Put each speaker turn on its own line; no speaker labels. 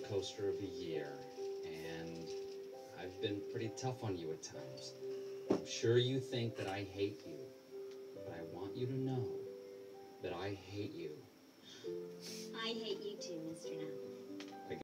coaster of a year, and I've been pretty tough on you at times. I'm sure you think that I hate you, but I want you to know that I hate you.
I hate you too, Mr. Knapp.